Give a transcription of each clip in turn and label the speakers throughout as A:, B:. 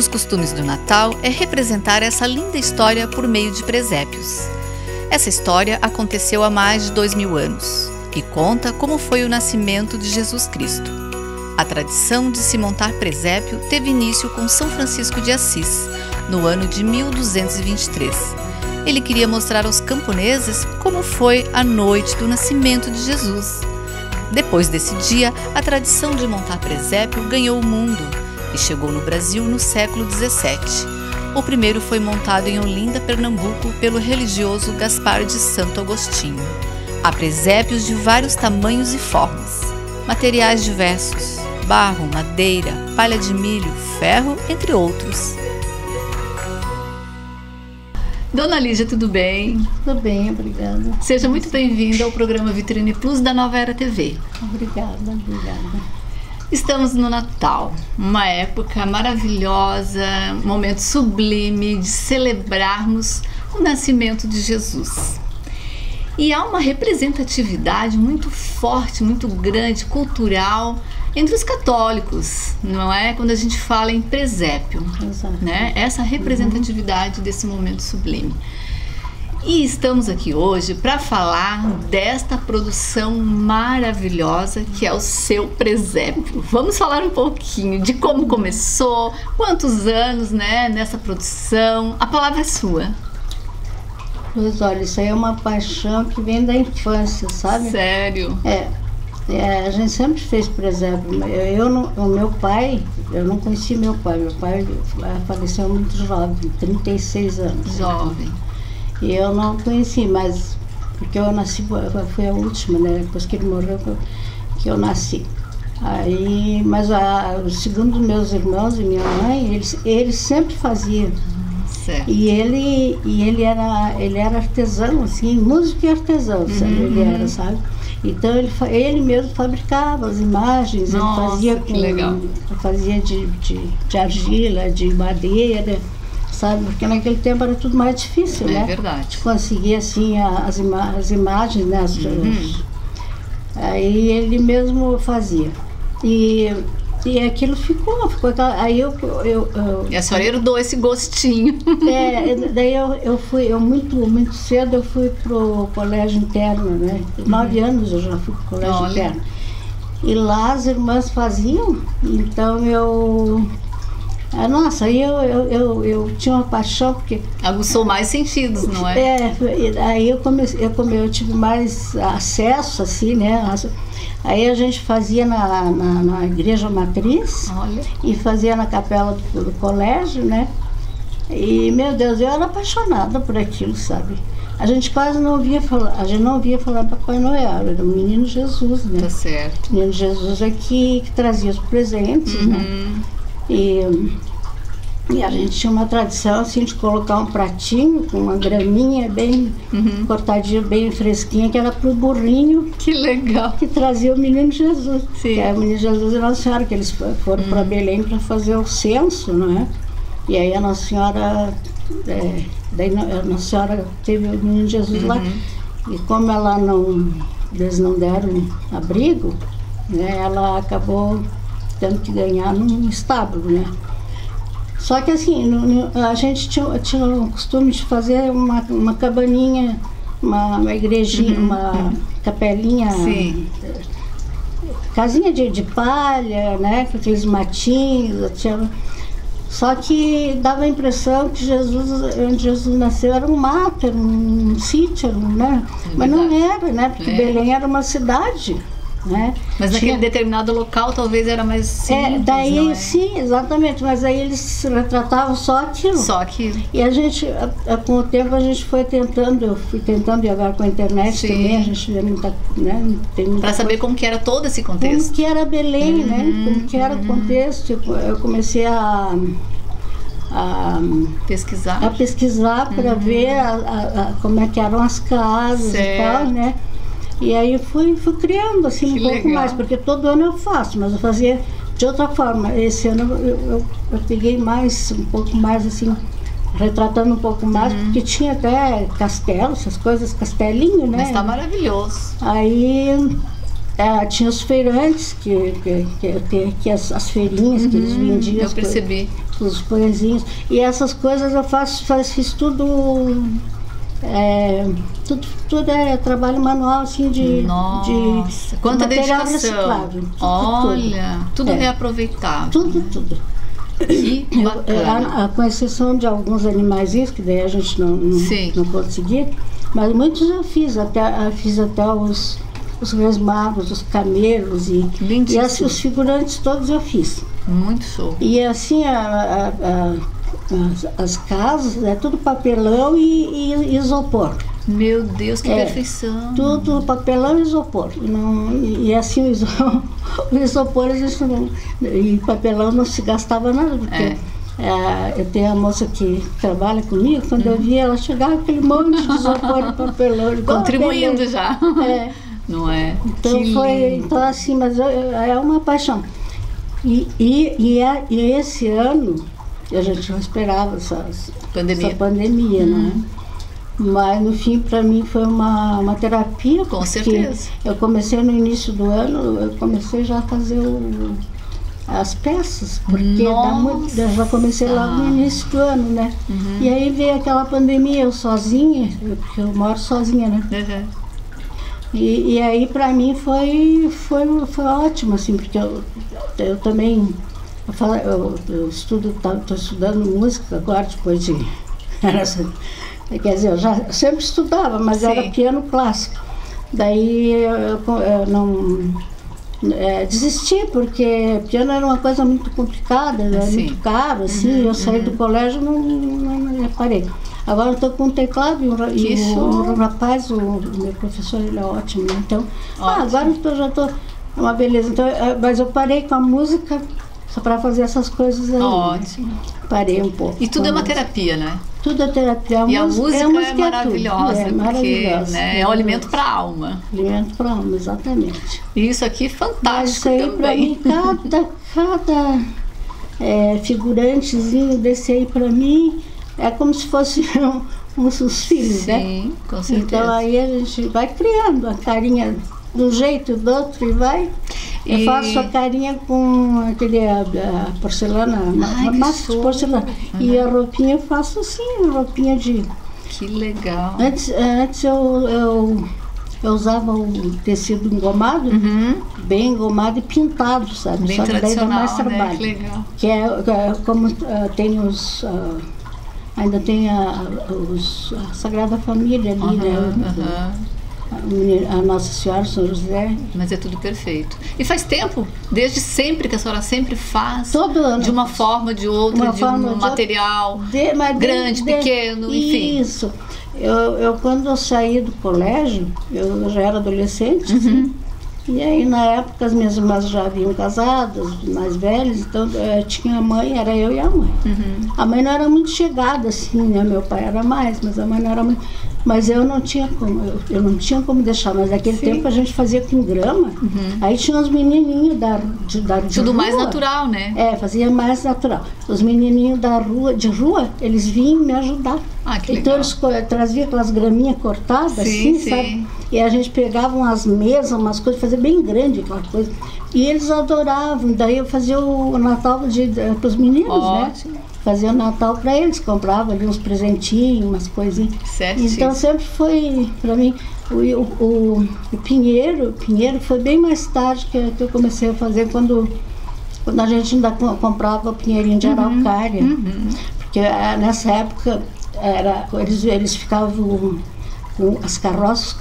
A: dos costumes do Natal é representar essa linda história por meio de presépios. Essa história aconteceu há mais de 2000 anos e conta como foi o nascimento de Jesus Cristo. A tradição de se montar presépio teve início com São Francisco de Assis, no ano de 1223. Ele queria mostrar aos camponeses como foi a noite do nascimento de Jesus. Depois desse dia, a tradição de montar presépio ganhou o mundo e chegou no Brasil no século XVII. O primeiro foi montado em Olinda, Pernambuco, pelo religioso Gaspar de Santo Agostinho. Há presépios de vários tamanhos e formas, materiais diversos: barro, madeira, palha de milho, ferro, entre outros. Dona Lígia, tudo bem?
B: Tudo bem, obrigada.
A: Seja muito bem-vinda ao programa Vitrine Plus da Nova Era TV.
B: Obrigada.
A: Estamos no Natal, uma época maravilhosa, um momento sublime de celebrarmos o nascimento de Jesus. E há uma representatividade muito forte, muito grande, cultural, entre os católicos, não é? Quando a gente fala em presépio, né? Essa representatividade desse momento sublime. E estamos aqui hoje para falar desta produção maravilhosa que é o seu presépio. Vamos falar um pouquinho de como começou, quantos anos, né, nessa produção. A palavra é sua.
B: Pois olha, isso aí é uma paixão que vem da infância, sabe?
A: Sério?
B: A gente sempre fez presépio. O meu pai, eu não conheci meu pai faleceu muito jovem, 36 anos.
A: Jovem.
B: E eu não conheci, mas porque eu nasci, foi a última, né? Depois que ele morreu, que eu nasci. Aí, mas segundo meus irmãos e minha mãe, eles sempre faziam.
A: Certo.
B: E ele era artesão, assim, músico e artesão, sabe? Ele era, sabe? Então ele mesmo fabricava as imagens.
A: Nossa,
B: ele fazia de argila, de madeira, sabe? Porque naquele tempo era tudo mais difícil, né?
A: É verdade.
B: Conseguir assim as imagens, né? Aí ele mesmo fazia. E aquilo ficou aí
A: E a senhora herdou esse gostinho.
B: Daí eu muito cedo eu fui pro colégio interno, né? 9 anos eu já fui pro colégio interno. E lá as irmãs faziam, então aí eu tinha uma paixão, porque
A: aguçou mais sentidos, não é?
B: Aí eu tive mais acesso, assim, né? Aí a gente fazia na igreja matriz.
A: Olha.
B: E fazia na capela do colégio, né? E, meu Deus, eu era apaixonada por aquilo, sabe? A gente quase não ouvia falar Papai Noel, era o Menino Jesus, né?
A: Tá certo.
B: O Menino Jesus é que trazia os presentes, né? E a gente tinha uma tradição assim de colocar um pratinho com uma graminha bem cortadinha, bem fresquinha, que era pro burrinho.
A: Que legal!
B: Que trazia o Menino Jesus.
A: Sim.
B: Que é o Menino Jesus e Nossa Senhora, que eles foram para Belém para fazer o censo, não é? E aí a Nossa Senhora, a Nossa Senhora teve o Menino Jesus lá. E como eles não deram abrigo, né? Ela acabou tendo que ganhar num estábulo, né? Só que assim, a gente tinha o costume de fazer uma cabaninha, uma igrejinha, uma capelinha, casinha de palha, né, com aqueles matinhos. Só que dava a impressão que onde Jesus nasceu era um mato, era um sítio, né? Mas não era, né? Porque Belém era uma cidade. Né?
A: Mas naquele determinado local talvez era mais simples,
B: sim, exatamente, mas aí eles retratavam só aquilo. E a gente, com o tempo a gente foi tentando, eu fui tentando, e agora com a internet também a gente vê muita, né?
A: Para saber como que era todo esse contexto.
B: Como que era Belém, né? Como que era o contexto. Eu comecei a pesquisar para ver como é que eram as casas e tal, né? E aí fui criando assim pouco mais, porque todo ano eu faço, mas eu fazia de outra forma. Esse ano eu peguei um pouco mais assim, retratando um pouco mais, porque tinha até castelo, essas coisas, castelinho, né?
A: Mas tá maravilhoso.
B: Aí tinha os feirantes, que as feirinhas que eles vendiam.
A: Eu percebi.
B: Os pãezinhos. E essas coisas eu fiz tudo. Tudo é trabalho manual, assim,
A: Nossa, quanta
B: material
A: dedicação.
B: reciclável.
A: Olha, tudo reaproveitável.
B: Tudo.
A: Que bacana.
B: Com exceção de alguns animaizinhos, que daí a gente não conseguia, mas muitos eu fiz até os Reis Magos, os camelos e os figurantes todos eu fiz.
A: Muito show.
B: E assim, as casas, é tudo papelão e isopor.
A: Meu Deus, que perfeição.
B: Tudo papelão e isopor. E assim, o isopor, a gente e papelão não se gastava nada, porque eu tenho a moça que trabalha comigo, quando eu via, ela chegava com aquele monte de isopor e papelão.
A: Contribuindo já. Não é?
B: Então assim, mas é uma paixão. E esse ano, a gente não esperava essa pandemia, não é? Mas no fim, para mim, foi uma terapia.
A: Com certeza.
B: Eu comecei no início do ano, eu comecei já a fazer as peças, porque eu já comecei logo no início do ano, né? E aí veio aquela pandemia, eu sozinha, porque eu moro sozinha, né? E aí para mim foi ótimo, assim, porque eu também eu estou estudando música agora, depois de... Quer dizer, eu já sempre estudava, mas era piano clássico. Daí eu não desisti, porque piano era uma coisa muito complicada, era muito caro, assim, eu saí do colégio e não parei. Agora eu estou com um teclado e o rapaz, o meu professor, ele é ótimo, né? Então, agora eu já estou uma beleza. Então, mas eu parei com a música só para fazer essas coisas aí.
A: Ótimo.
B: Parei um pouco.
A: E tudo é uma terapia, né?
B: Tudo é terapia.
A: E a música é maravilhosa, porque
B: maravilhosa,
A: né, é o alimento para a alma.
B: Alimento para a alma, exatamente.
A: E isso aqui é fantástico.
B: Mas isso aí, para mim, cada figurantezinho desse aí, para mim, é como se fosse uns filhos, né?
A: Sim, com certeza.
B: Então aí a gente vai criando a carinha de um jeito e do outro e vai. Eu faço a carinha com aquele porcelana, massa de porcelana. E a roupinha eu faço assim, roupinha de...
A: Que legal.
B: Antes eu usava o tecido engomado, bem engomado e pintado, sabe?
A: Bem
B: só que daí dá mais trabalho.
A: Né? Que legal.
B: Que é como tem os... ainda tem a Sagrada Família ali, né? A Nossa Senhora, São José.
A: Mas é tudo perfeito. E faz tempo, desde sempre, que a senhora sempre faz.
B: Todo ano.
A: De uma forma, de outra, de um material grande, pequeno, enfim.
B: Isso. Eu quando eu saí do colégio, eu já era adolescente, assim, e aí na época as minhas irmãs já haviam casado, mais velhas, então tinha a mãe, era eu e a mãe. A mãe não era muito chegada, assim, né? Meu pai era mais, mas a mãe não era muito... Mas eu não tinha como deixar, mas naquele tempo a gente fazia com grama, aí tinha os menininhos de
A: tudo
B: rua.
A: Mais natural, né?
B: Fazia mais natural. Os menininhos de rua, eles vinham me ajudar.
A: Que
B: então
A: legal.
B: Eles traziam aquelas graminhas cortadas, assim, sabe? E a gente pegava umas mesas, umas coisas, fazia bem grande aquela coisa. E eles adoravam, daí eu fazia o Natal para os meninos,
A: Ótimo.
B: né? Fazia o Natal para eles, comprava ali uns presentinhos, umas coisinhas.
A: Certíssimo.
B: Então sempre foi, para mim, o Pinheiro foi bem mais tarde que eu comecei a fazer, quando a gente ainda comprava o pinheirinho de araucária. Porque nessa época eles ficavam com as carroças,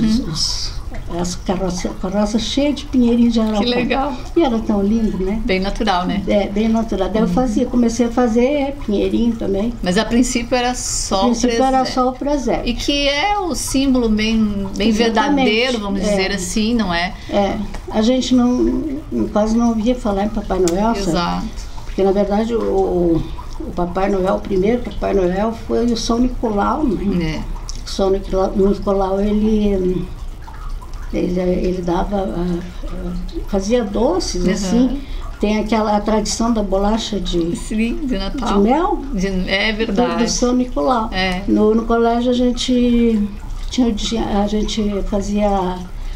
B: as carroças cheias de pinheirinho de araucária.
A: Que legal.
B: E era tão lindo, né?
A: Bem natural, né?
B: Bem natural. Daí eu comecei a fazer pinheirinho também.
A: Mas a princípio era só
B: o presépio.
A: E que é o símbolo bem verdadeiro, vamos dizer assim, não é?
B: A gente quase não ouvia falar em Papai Noel,
A: Exato.
B: Sabe? Porque na verdade o Papai Noel, o primeiro Papai Noel foi o São Nicolau, né? O São Nicolau, ele dava, fazia doces, assim. Tem a tradição da bolacha de
A: Natal.
B: De mel.
A: É verdade.
B: Do São Nicolau. No colégio a gente fazia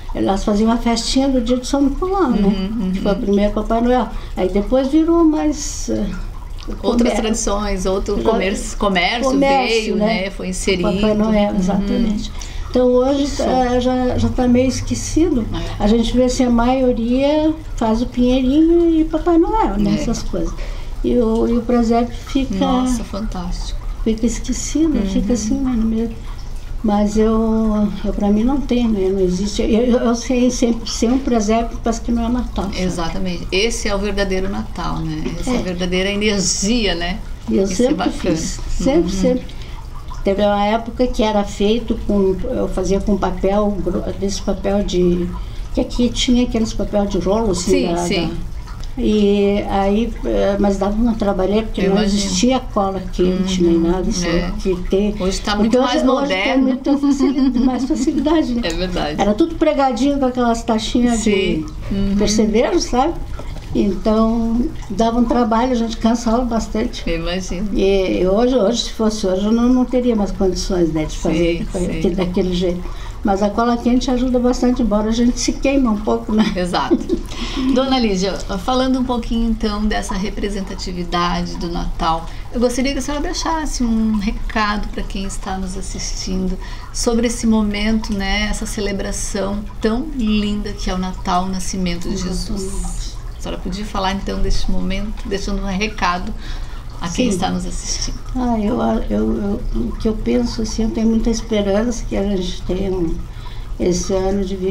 B: elas faziam uma festinha do dia de São Nicolau, né? Que foi o primeiro Papai Noel. Aí depois virou mais...
A: outras tradições, outro comércio veio, né? Foi inserido.
B: Papai Noel, exatamente. Então hoje já está meio esquecido. A gente vê assim, a maioria faz o pinheirinho e Papai Noel, né? Essas coisas. E o presépio fica...
A: Nossa, fantástico.
B: Fica esquecido, fica assim, né, no meio. Mas eu para mim não tem, né? Não existe. Eu sei sempre ser um presépio, parece que não é Natal. Sabe?
A: Exatamente. Esse é o verdadeiro Natal, né? Essa é a verdadeira energia, né?
B: E eu sempre fiz. Sempre. Teve uma época que era feito eu fazia com papel, desse papel de... Que aqui tinha aqueles papel de rolo, assim.
A: Sim.
B: E aí, mas dava uma trabalheira, porque não existia cola quente, nem nada. Isso que tem.
A: Hoje está muito mais moderno.
B: Hoje tem mais facilidade, né?
A: É verdade.
B: Era tudo pregadinho com aquelas taxinhas de percevejo, sabe? Então, dava um trabalho, a gente cansava bastante.
A: Eu imagino.
B: E hoje, se fosse hoje, eu não teria mais condições, né, de fazer daquele jeito. Mas a cola quente ajuda bastante, embora a gente se queima um pouco, né?
A: Exato. Dona Lígia, falando um pouquinho então dessa representatividade do Natal, eu gostaria que a senhora deixasse um recado para quem está nos assistindo sobre esse momento, né? Essa celebração tão linda que é o Natal, o nascimento de Jesus. A senhora podia falar então deste momento, deixando um recado a quem está nos assistindo.
B: O que eu penso, assim, eu tenho muita esperança que a gente tenha esse ano de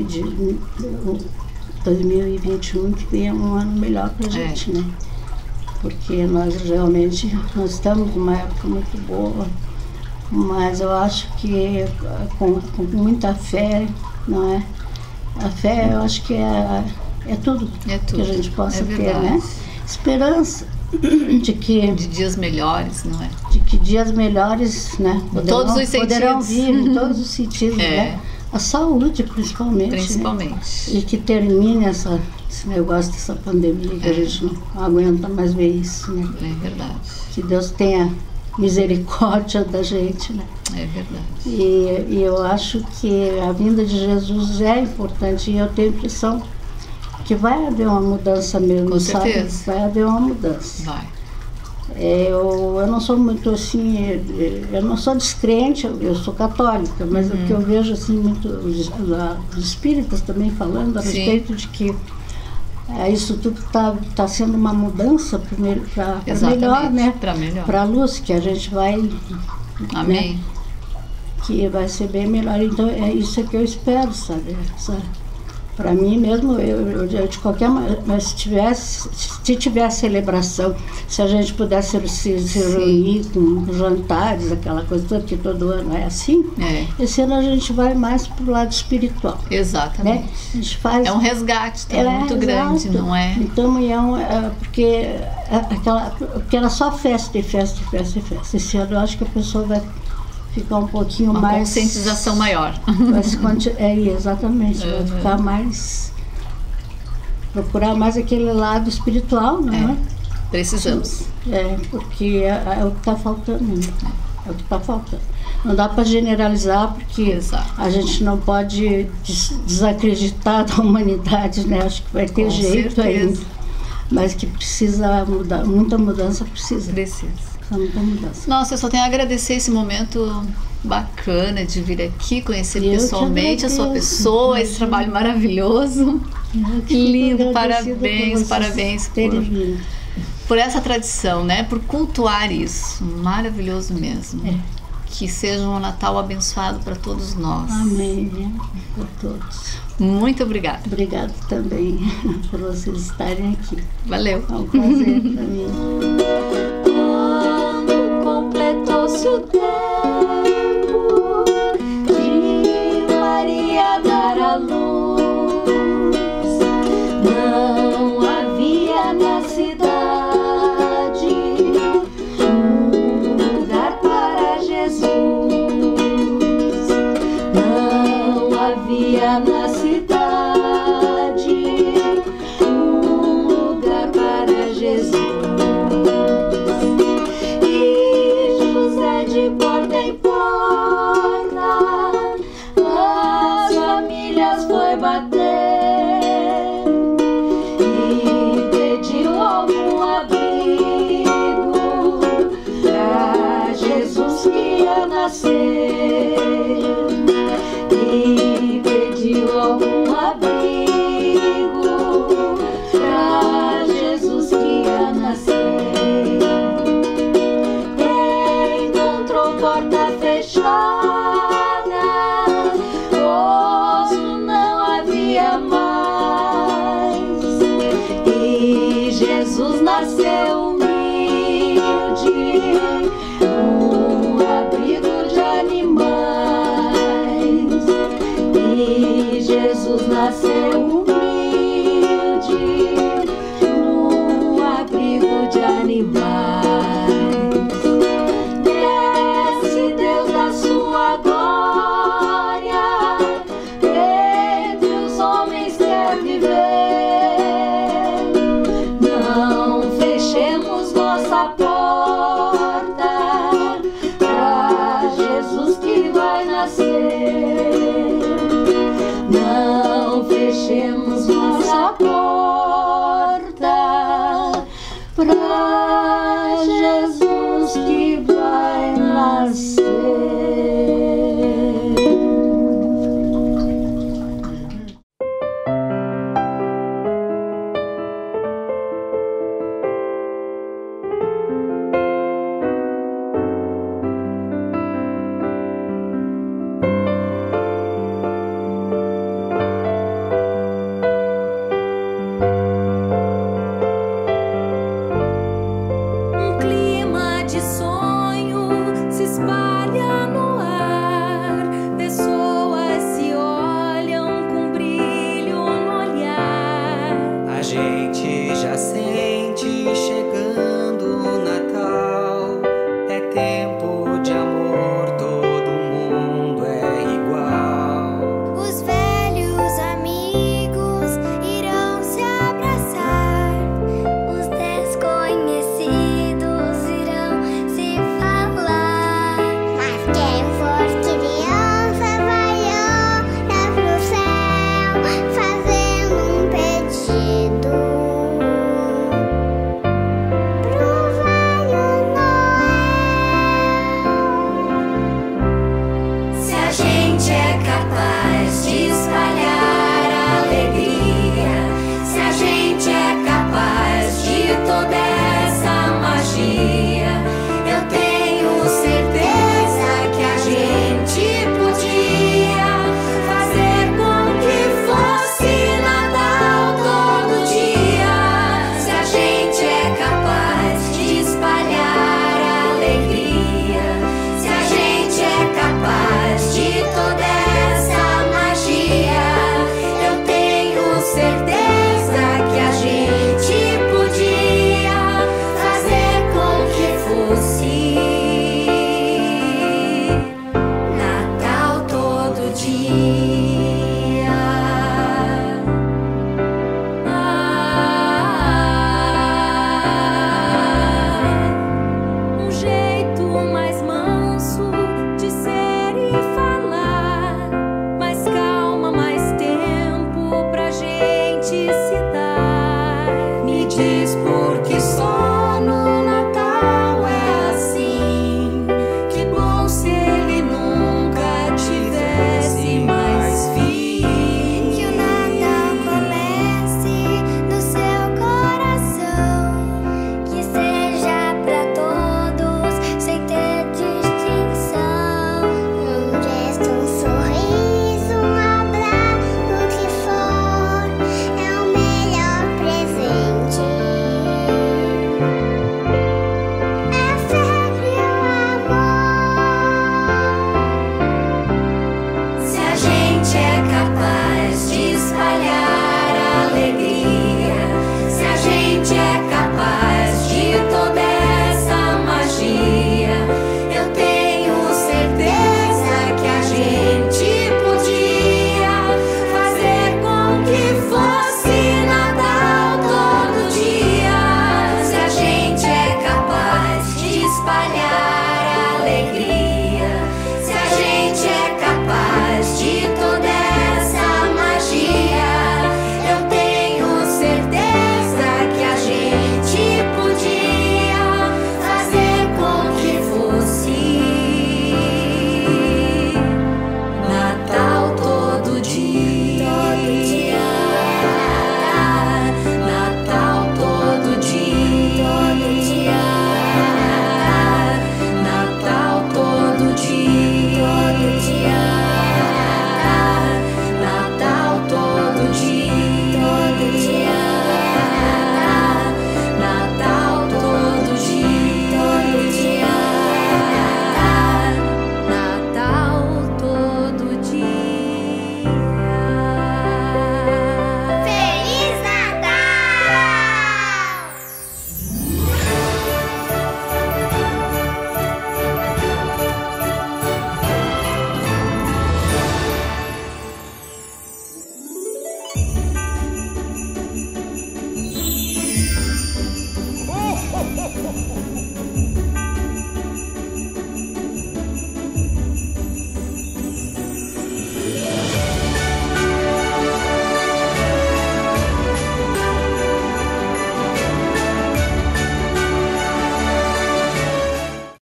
B: 2021, que tenha um ano melhor para a gente, né? Porque nós realmente estamos numa época muito boa, mas eu acho que com muita fé, não é? A fé, eu acho que é tudo que a gente possa ter, né? Esperança de dias melhores, não é? De que dias melhores, né?
A: Todos os sentidos.
B: Poderão vir em todos os sentidos, né? A saúde, principalmente.
A: Principalmente.
B: Né? E que termine esse negócio dessa pandemia, que a gente não aguenta mais ver isso, né?
A: É verdade.
B: Que Deus tenha misericórdia da gente, né?
A: É verdade.
B: E eu acho que a vinda de Jesus é importante, e eu tenho a impressão que vai haver uma mudança mesmo,
A: com
B: sabe?
A: certeza.
B: Vai haver uma mudança.
A: Vai.
B: Eu não sou muito assim, eu não sou descrente, eu sou católica, mas o que eu vejo assim muito, os espíritas também falando a respeito de que isso tudo tá sendo uma mudança para melhor, né?
A: Para melhor.
B: Para a luz, que a gente vai...
A: Amém.
B: Né? Que vai ser bem melhor. Então é isso que eu espero, sabe? Para mim mesmo, eu de qualquer maneira, mas se tivesse celebração, se a gente pudesse se reunir com jantares, aquela coisa toda, que todo ano é assim, esse ano a gente vai mais para o lado espiritual.
A: Exatamente.
B: Né? A gente faz,
A: é um resgate muito grande, não é?
B: Então, porque era só festa e festa e festa e festa. Esse ano eu acho que a pessoa vai ficar um pouquinho
A: uma
B: mais...
A: conscientização maior.
B: Exatamente. Vai ficar mais... Procurar mais aquele lado espiritual, não é?
A: Precisamos.
B: Porque é o que está faltando. Né? É o que está faltando. Não dá para generalizar, porque a gente não pode desacreditar da humanidade, né? Acho que vai ter jeito ainda. Mas que precisa mudar, muita mudança precisa. Muita mudança.
A: Nossa, eu só tenho a agradecer esse momento bacana de vir aqui, conhecer pessoalmente a sua pessoa, esse trabalho maravilhoso. Lindo, parabéns por essa tradição, né? Por cultuar isso. Maravilhoso mesmo. Que seja um Natal abençoado para todos nós.
B: Amém. Por todos.
A: Muito obrigada.
B: Obrigada também por vocês estarem aqui.
A: Valeu.
B: É um prazer para mim.
C: Quando completou-se o tempo de Maria dar à luz, não havia na cidade um lugar para Jesus. Não havia na cidade um lugar para Jesus. De porta em porta, as famílias foi bater. para nascer e pediu algum abrigo pra Jesus que ia nascer. Encontrou porta fechada, poço não havia mais, e Jesus nasceu humilde num abrigo de animais. E Jesus nasceu humilde